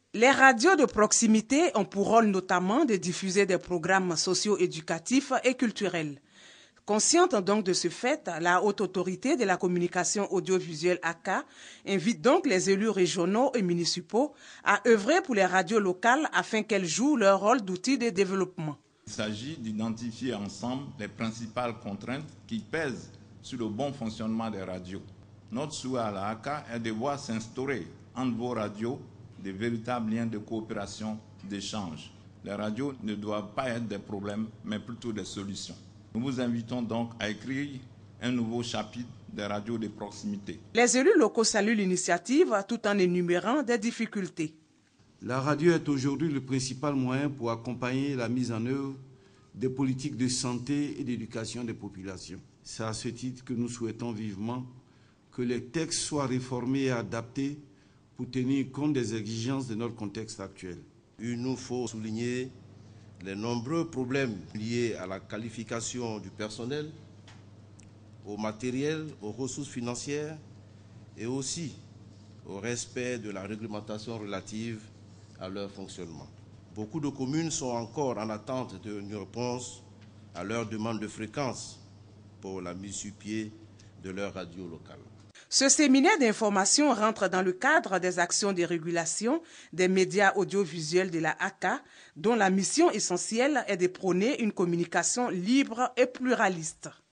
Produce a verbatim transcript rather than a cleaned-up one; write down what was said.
Les radios de proximité ont pour rôle notamment de diffuser des programmes socio-éducatifs et culturels. Consciente donc de ce fait, la Haute Autorité de la Communication Audiovisuelle A C A invite donc les élus régionaux et municipaux à œuvrer pour les radios locales afin qu'elles jouent leur rôle d'outil de développement. Il s'agit d'identifier ensemble les principales contraintes qui pèsent sur le bon fonctionnement des radios. Notre souhait à la A C A est de voir s'instaurer entre vos radios de véritables liens de coopération, d'échange. Les radios ne doivent pas être des problèmes, mais plutôt des solutions. Nous vous invitons donc à écrire un nouveau chapitre des radios de proximité. Les élus locaux saluent l'initiative tout en énumérant des difficultés. La radio est aujourd'hui le principal moyen pour accompagner la mise en œuvre des politiques de santé et d'éducation des populations. C'est à ce titre que nous souhaitons vivement que les textes soient réformés et adaptés pour tenir compte des exigences de notre contexte actuel. Il nous faut souligner les nombreux problèmes liés à la qualification du personnel, au matériel, aux ressources financières et aussi au respect de la réglementation relative à leur fonctionnement. Beaucoup de communes sont encore en attente d'une réponse à leur demande de fréquence pour la mise sur pied de leur radio locale. Ce séminaire d'information rentre dans le cadre des actions de régulation des médias audiovisuels de la A C A, dont la mission essentielle est de prôner une communication libre et pluraliste.